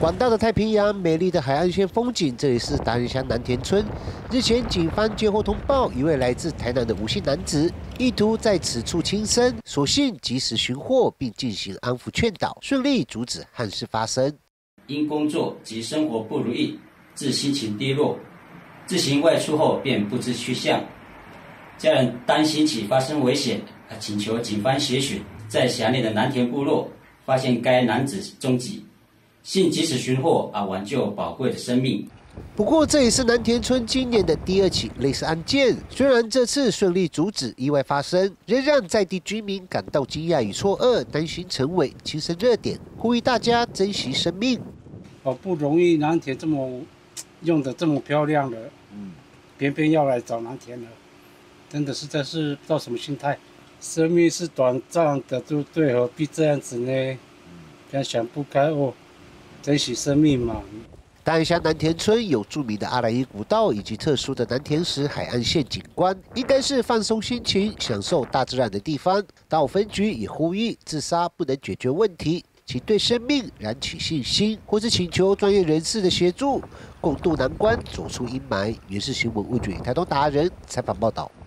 广大的太平洋，美丽的海岸线风景，这里是达仁乡南田村。日前，警方接获通报，一位来自台南的吴姓男子，意图在此处轻生，所幸及时寻获，并进行安抚劝导，顺利阻止憾事发生。 因工作及生活不如意，致心情低落，自行外出后便不知去向。家人担心其发生危险，请求警方协寻，在辖内的南田部落发现该男子踪迹。 幸及时寻获，挽救宝贵的生命。 不过，这也是南田村今年的第2起类似案件。虽然这次顺利阻止意外发生，仍让在地居民感到惊讶与错愕，担心成为轻生热点，呼吁大家珍惜生命。 好不容易南田这么用的这么漂亮了，偏偏要来找南田了，真的实在是不知道什么心态。生命是短暂的，对，何必这样子呢？这样想不开哦。 珍惜生命嘛。 达仁乡南田村有著名的阿兰伊古道以及特殊的南田石海岸线景观，应该是放松心情、享受大自然的地方。道分局也呼吁，自杀不能解决问题，请对生命燃起信心，或是请求专业人士的协助，共度难关，走出阴霾。原是新闻物局台东达人采访报道。